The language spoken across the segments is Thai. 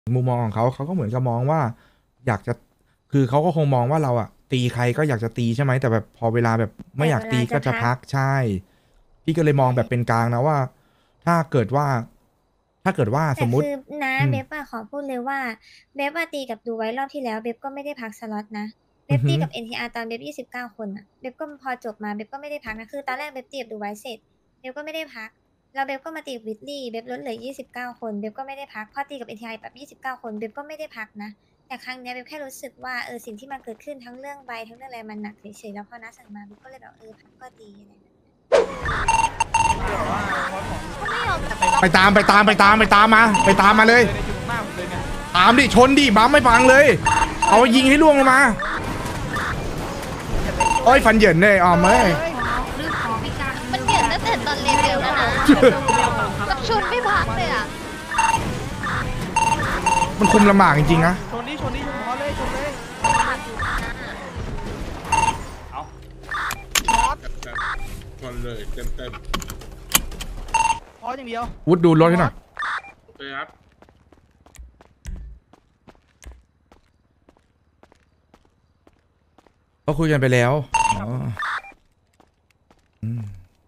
มุมมองของเขาก็เหมือนกับมองว่าอยากจะคือเขาก็คงมองว่าเราอะตีใครก็อยากจะตีใช่ไหมแต่แบบพอเวลาแบบไม่อยากตีก็จะพักใช่พี่ก็เลยมองแบบเป็นกลางนะว่าถ้าเกิดว่าสแต่มมุติคือนะอืมเบบอะขอพูดเลยว่าเบบอะตีกับดูไว้รอบที่แล้วเบบก็ไม่ได้พักสล็อตนะเบอือหือบตีกับ NTR ตอนเบบ29 คนอะเบบก็พอจบมาเบบก็ไม่ได้พักนะคือตอนแรกเบบตีกับดูไว้เสร็จเบบก็ไม่ได้พักแล้วเบบก็มาตีกับวิทลี่เบบลดเหลือ29 คนเบบก็ไม่ได้พักพอตีกับ NTR แบบ29 คนเบบก็ไม่ได้พักนะแต่ครั้งเนี้ยเบบแค่รู้สึกว่าสิ่งที่มันเกิดขึ้นทั้งเรื่องใบทั้งเรื่องอะไรมันหนักเฉยๆแล้วพอน้าสั่งมาเบบก็เลยแบบพักก็ดีอะไรแบบนี้ไปตามมาเลยตามดิชนดิบัมไม่ฟังเลยเอายิงให้ล่วงลงมาโอ้ยฟันเหยินเลยอ๋อมเอ้ยมันเกิดตั้งแต่ตอนเลเวลแล้วนะมันชนไม่พักเลยอ่ะมันคุมลำบากจริงๆนะชนพอเลยชนเลยเอาช็อตชนเลยเต็มพออย่างเดียววุฒดูรถให้หน่อยโอเคครับก็คุยกันไปแล้วอ๋ออืม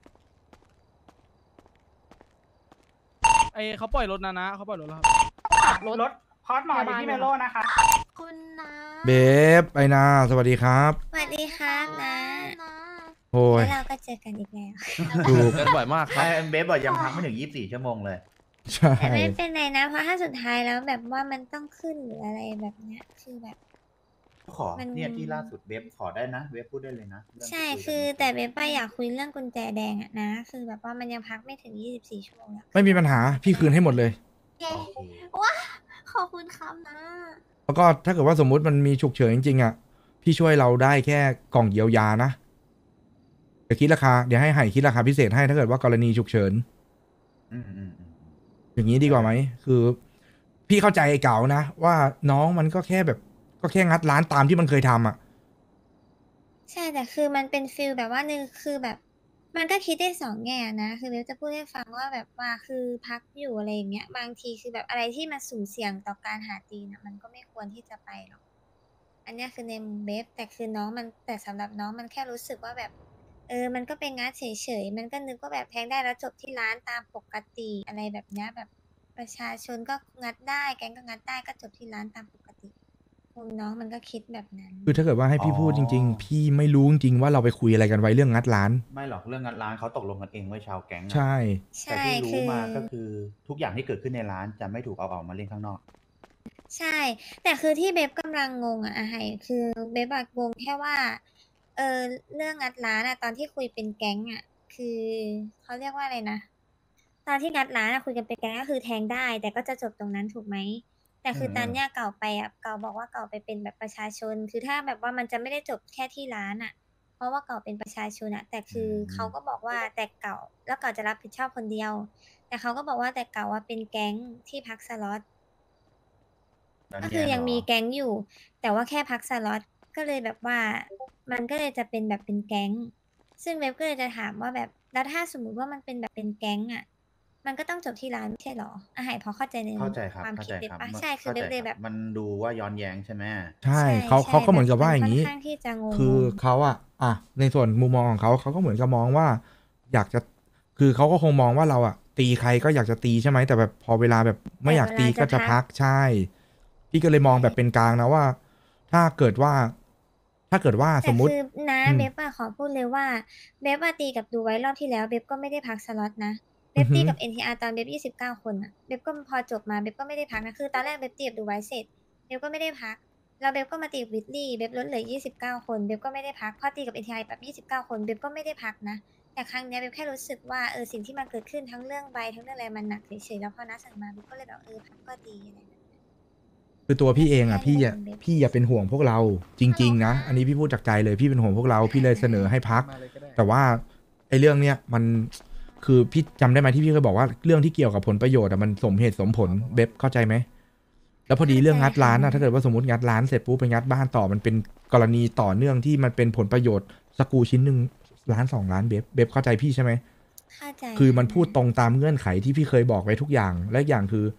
ไอเขาปล่อยรถนะเขาปล่อยรถแล้วครับรถพอดหมออยู่ที่เมโลนะคะคุณนะเบฟไอนาสวัสดีครับสวัสดีครับนะนะโอ้ยแล้วเราก็เจอกันอีกแล้วถูกกันบ่อยมากครับเบฟบอกยังพักไม่ถึง24 ชั่วโมงเลยใช่แต่ไม่เป็นไรนะ เพราะถ้าสุดท้ายแล้วแบบว่ามันต้องขึ้นหรืออะไรแบบเนี้ยคือแบบขอเนี่ยที่ล่าสุดเบฟขอได้นะเบฟพูดได้เลยนะเรื่องใช่ที่ยกันคือแต่เบป้าอยากคุยเรื่องกุญแจแดงอะนะ คือแบบว่ามันยังพักไม่ถึง24 ชั่วโมงแล้วไม่มีปัญหาพี่คืนให้หมดเลยเย้โอเคว้าขอบคุณครับนะแล้วก็ถ้าเกิดว่าสมมุติมันมีฉุกเฉินจริงๆอ่ะพี่ช่วยเราได้แค่กล่องเยียวยานะเดี๋ยวคิดราคาเดี๋ยวให้คิดราคาพิเศษให้ถ้าเกิดว่ากรณีฉุกเฉินอืมอย่างนี้ดีกว่าไหมคือ พี่เข้าใจไอ้เก๋านะว่าน้องมันก็แค่แบบก็แค่งัดร้านตามที่มันเคยทำอ่ะใช่แต่คือมันเป็นฟิลแบบว่าหนึ่งคือแบบ มันก็คิดได้สองแง่นะคือเบลจะพูดให้ฟังว่าแบบว่าคือพักอยู่อะไรอย่างเงี้ยบางทีคือแบบอะไรที่มันสุ่มเสี่ยงต่อการหาตีนะมันก็ไม่ควรที่จะไปหรอกอันเนี้ยคือในมุมเบฟแต่คือน้องมันแต่สำหรับน้องมันแค่รู้สึกว่าแบบมันก็เป็นงัดเฉยๆมันก็นึกว่าแบบแทงได้แล้วจบที่ร้านตามปกติอะไรแบบเนี้ยแบบประชาชนก็งัดได้แก๊งก็งัดได้ก็จบที่ร้านตามปกติมุมน้องมันก็คิดแบบนั้นคือถ้าเกิดว่าให้พี่พูดจริงๆพี่ไม่รู้จริงๆว่าเราไปคุยอะไรกันไว้เรื่องงัดร้านไม่หรอกเรื่องงานร้านเขาตกลงกันเองไว้ชาวแก๊งอะใช่แต่ที่รู้มาก็คือทุกอย่างที่เกิดขึ้นในร้านจะไม่ถูกเอาออกมาเล่นข้างนอกใช่ แต่คือที่เบบกำลังงงอะไฮคือเบบอะงงแค่ว่าเออเรื่องงัดร้านอะตอนที่คุยเป็นแก๊งอะคือเขาเรียกว่าอะไรนะตอนที่งัดร้านอะคุยกันเป็นแก๊งก็คือแทงได้ แต่ก็จะจบตรงนั้นถูกไหมแต่คือตอนเนี้ยเก่าไปอะเก่าบอกว่าเก่าไปเป็นแบบประชาชน คือถ้าแบบว่ามันจะไม่ได้จบแค่ที่ร้านอะเพราะว่าเก่าเป็นประชาชนอะแต่คือเขาก็บอกว่าแต่เก่าแล้วเก่าจะรับผิดชอบคนเดียว แต่เขาก็บอกว่าแต่เก่าว่าเป็นแก๊งที่พักสล็อต ก็คือยังมีแก๊งอยู่ แต่ว่าแค่พักสล็อตก็เลยแบบว่ามันก็เลยจะเป็นแบบเป็นแก๊ง ซึ่งเว็บก็เลยจะถามว่าแบบแล้วถ้าสมมุติว่ามันเป็นแบบเป็นแก๊งอ่ะมันก็ต้องจบที่ร้านไม่ใช่หรอหายพอเข้าใจในเข้าใจครับความเข้าคิใจดเว็บครับปะใช่คือเว็บเลยแบบมันดูว่าย้อนแย้งใช่ไหมใช่ใช่เขาก็เหมือนกับว่าแบบอย่างนี้ค่อนข้างที่จะงงคือเขาอ่ะในส่วนมุมมองของเขาก็เหมือนกับมองว่า อยากจะคือเขาก็คงมองว่าเราอ่ะตีใครก็อยากจะตีใช่ไหมแต่แบบพอเวลาแบบไม่อยากตีก็จะพักใช่ พี่ก็เลยมองแบบเป็นกลางนะว่า ถ้าเกิดว่าสแต่มมุติคือนะอืมเบฟอะขอพูดเลยว่าเบฟอะตีกับดูไว้รอบที่แล้วเบฟก็ไม่ได้พักสล็อตนะเบฟตีกับ NTR ตอนเบฟ29 คนอะเบฟก็พอจบมาเบฟก็ไม่ได้พักนะคือตอนแรกเบฟตีกับดูไว้เสร็จเบฟก็ไม่ได้พักแล้วเบฟก็มาตีกับวิทลี่เบฟลดเหลือ29 คนเบฟก็ไม่ได้พักพอตีกับ NTR แบบ29 คนเบฟก็ไม่ได้พักนะแต่ครั้งเนี้ยเบฟแค่รู้สึกว่าสิ่งที่มันเกิดขึ้นทั้งเรื่องใบทั้งเรื่องอะไรมันหนักเฉยๆแล้วพอน้าสั่งมาเบฟก็เลยแบบพักก็ดีอะไรแบบนี้คือตัวพี่เองอ่ะแค่นี้พี่อย่าเป็นห่วงพวกเราจริงๆนะอันนี้พี่พูดจากใจเลยพี่เป็นห่วงพวกเราพี่เลยเสนอให้พักมาเลยก็ได้แต่ว่าไอ้เรื่องเนี้ยมันคือพี่จำได้ไหมที่พี่เคยบอกว่าเรื่องที่เกี่ยวกับผลประโยชน์อะมันสมเหตุสมผลเบบเข้าใจไหมแล้วพอดีเรื่องงัดร้านอะถ้าเกิดว่าสมมติงัดร้านเสร็จปุ๊บไปงัดบ้านต่อมันเป็นกรณีต่อเนื่องที่มันเป็นผลประโยชน์สกรูชิ้นหนึ่ง1-2 ล้านเบบเข้าใจพี่ใช่ไหมเข้าใจคือมันพูดตรงตามเงื่อนไขที่พี่เคยบอกไว้ทุกอย่างและอย่างคือ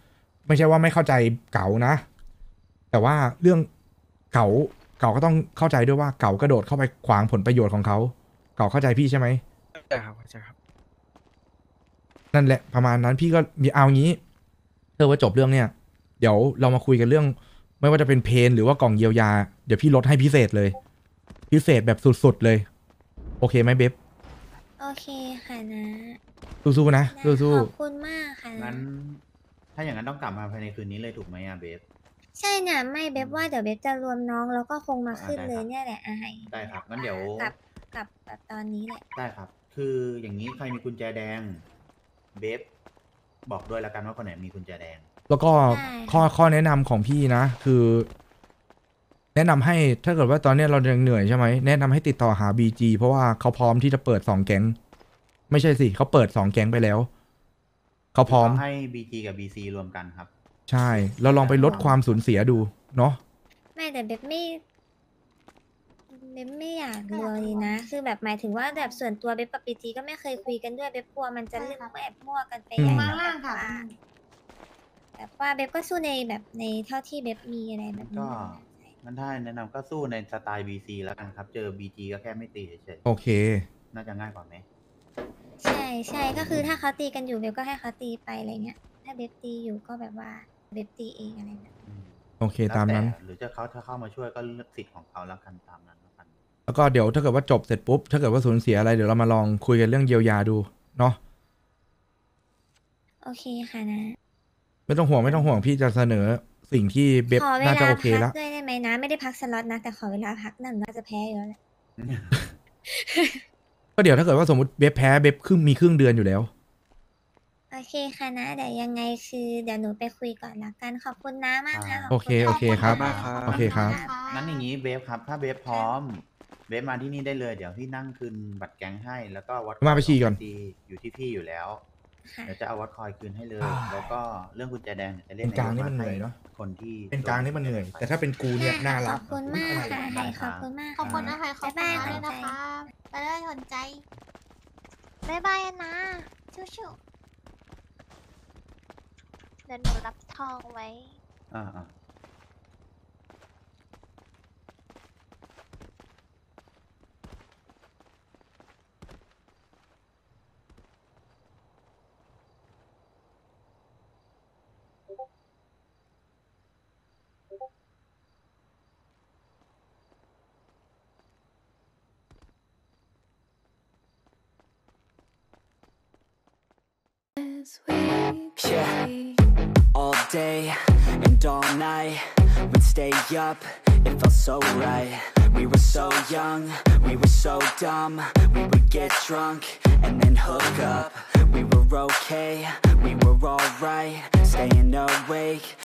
ไม่ใช่ว่าไม่เข้าใจเก๋านะ แต่ว่าเรื่องเก๋าก็ต้องเข้าใจด้วยว่าเก๋ากระโดดเข้าไปขวางผลประโยชน์ของเขาเก๋าเข้าใจพี่ใช่ไหมใช่ครับใช่ครับนั่นแหละประมาณนั้นพี่ก็มีเอางี้เธอว่าจบเรื่องเนี่ยเดี๋ยวเรามาคุยกันเรื่อง ไม่ว่าจะเป็นเพนหรือว่ากล่องเยียวยาเดี๋ยวพี่ลดให้พิเศษเลย พิเศษแบบสุดๆเลยโอเคไหมเบบโอเคค่ะนะสู้ๆนะได้สู้ขอบคุณมากค่ะนะงั้น ถ้าอย่างนั้นต้องกลับมาภายในคืนนี้เลยถูกไหมอะเบฟใช่เนี่ยไม่เบบว่าเดี๋ยวเบบจะรวมน้องแล้วก็คงมาขึ้นเลยได้ครับเนี่ยแหละอาหายได้ครับงั้นเดี๋ยวกับแบบตอนนี้แหละได้ครับ คืออย่างนี้ใครมีกุญแจแดง เบฟบอกด้วยละกันว่าคนไหนมีกุญแจแดงๆแล้วก็ข้อแนะนำของพี่นะคือ แนะนำให้ถ้าเกิดว่าตอนเนี้ยเรายังเหนื่อยใช่ไหมแนะนำให้ติดต่อหา BG เพราะว่าเขาพร้อมที่จะเปิด2 แก๊งไม่ใช่สิเขาเปิด2 แก๊งไปแล้วเขาพร้อมให้ BG กับ BC รวมกันครับใช่เราลองไปลดความสูญเสียดูเนาะไม่แต่เบบไม่อยากเลยนะ คือแบบหมายถึงว่าแบบส่วนตัวเบบกับปีจีก็ไม่เคยคุยกันด้วยเบบกลัวมันจะเรื่องแอบมั่วกันไปใหญ่อืมแล้วแบบว่าเบบก็สู้ในแบบในเท่าที่เบบมีอะไรแบบนี้ก็ งั้นถ้าแนะนำก็สู้ในสไตล์ BC แล้วกันครับ เจอ BG ก็แค่ไม่ตีเฉยโอเคๆน่าจะง่ายกว่าไหมใช่ก็คือถ้าเขาตีกันอยู่เบบก็ให้เขาตีไปอะไรเงี้ยถ้าเบบตีอยู่ก็แบบว่าเบบตีเองอะไรแบบอืมโอเคตามนั้นแล้วแต่หรือจะถ้าเข้ามาช่วยก็เลือกสิทธิ์ของเขาแล้วกันตามนั้นแล้วกันแล้วก็เดี๋ยวถ้าเกิดว่าจบเสร็จปุ๊บถ้าเกิดว่าสูญเสียอะไรเดี๋ยวเรามาลองคุยกันเรื่องเยียวยาดูเนาะโอเคค่ะนะไม่ต้องห่วงพี่จะเสนอสิ่งที่เบบขอเวน่าลาจะโอพักเคแล้วด้วยได้ไหมนะ ไม่ได้พักสล็อตนะ แต่ขอเวลาพักหนึ่งน่าจะแพ้อยู่แล้วแหละก็เดี๋ยวถ้าเกิดว่าสมมติเบบแพ้เบบมีครึ่งเดือนอยู่แล้วโอเคค่ะนะเดี๋ยวยังไงคือเดี๋ยวหนูไปคุยก่อนละกันขอบคุณน้ามากนะขบโอณเคโอเคครับขอบณโอเคครับงั้นอย่างนี้เบฟครับ ถ้าเบฟพร้อม เบฟมาที่นี่ได้เลย เดี๋ยวพี่นั่งคืนบัตรแก๊งให้ แล้วก็วัดมาไปฉี่ก่อนอยู่ที่พี่อยู่แล้วค่ะเดี๋ยวจะเอาวัดคอยคืนให้เลยอ่าแล้วก็เรื่องกุญแจแดงเนี่ยจะเล่เป็น นกลางนี่มันเหนื่อยเนอะคนที่เป็นกลางนี่มันเหนื่อย แต่ถ้าเป็นกูเนี่ยน่าขรัอก บคุณมากค่ะไฮขอบคุณมากขอบคุณนะคะขอบคุณบ๊ายมาบายกเลยนะคะไปเลยสนใจบ๊ายบายนะชูๆเดี๋ยวหนูรับทองไว้อ่า Yeah, all day and all night, we'd stay up, it felt so right. We were so young, we were so dumb, we would get drunk and then hook up. We were okay, we were alright, staying awake